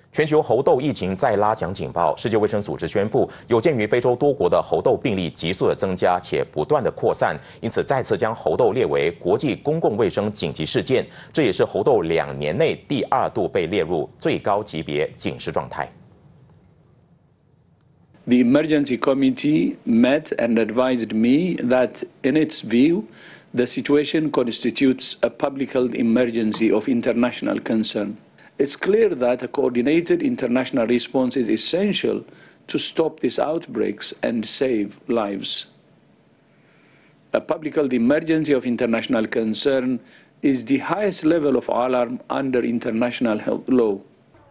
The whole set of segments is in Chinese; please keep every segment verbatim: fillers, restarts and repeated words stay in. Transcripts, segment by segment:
全球猴痘疫情再拉响警报，世界卫生组织宣布，有鉴于非洲多国的猴痘病例急速的增加且不断的扩散，因此再次将猴痘列为国际公共卫生紧急事件。这也是猴痘两年内第二度被列入最高级别警示状态。 The emergency committee met and advised me that, in its view, the situation constitutes a public health emergency of international concern. It's clear that a coordinated international response is essential to stop these outbreaks and save lives. A public health emergency of international concern is the highest level of alarm under international health law.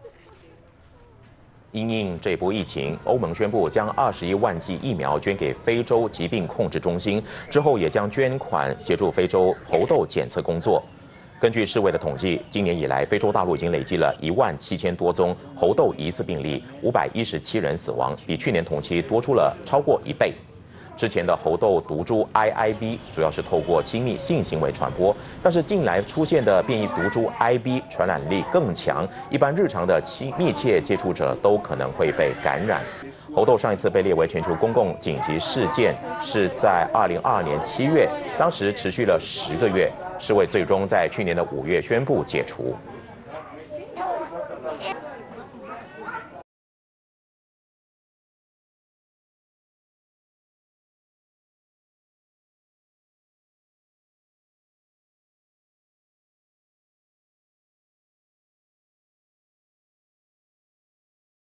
因应这波疫情，欧盟宣布将二十一万剂疫苗捐给非洲疾病控制中心，之后也将捐款协助非洲猴痘检测工作。根据世卫的统计，今年以来，非洲大陆已经累计了一万七千多宗猴痘疑似病例，五百一十七人死亡，比去年同期多出了超过一倍。之前的猴痘毒株 I I B 主要是透过亲密性行为传播，但是近来出现的变异毒株 I B 传染力更强，一般日常的亲密切接触者都可能会被感染。猴痘上一次被列为全球公共紧急事件是在二零二二年七月，当时持续了十个月，世卫最终在去年的五月宣布解除。